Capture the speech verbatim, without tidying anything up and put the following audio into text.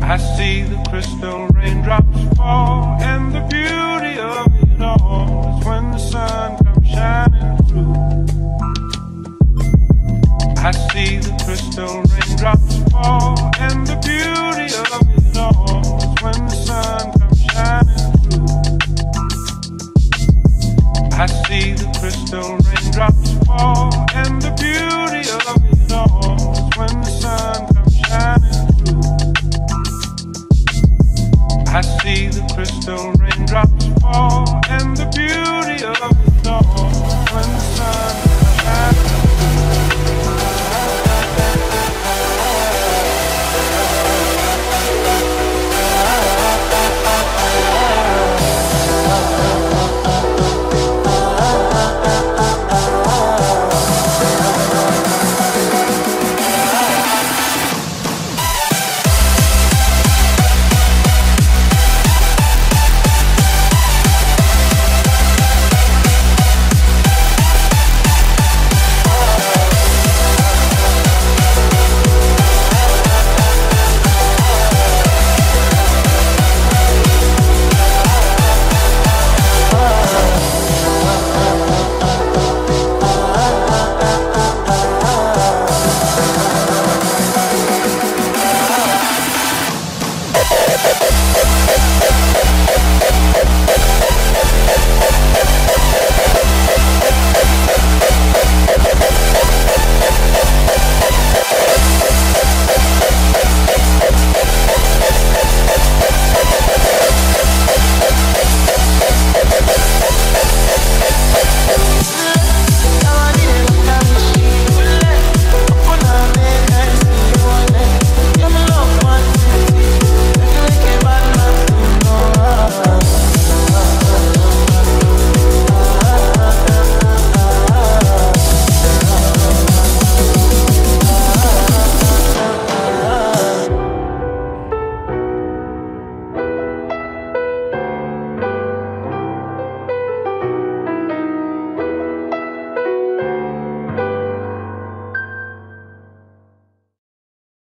I see the crystal raindrops fall, and the beauty of it all is when the sun comes shining through. I see the crystal raindrops fall, and the beauty of it all is when the sun comes shining through. I see the crystal raindrops fall, and the beauty of it all is when the sun comes shining through. I see the crystal raindrops fall, and the beauty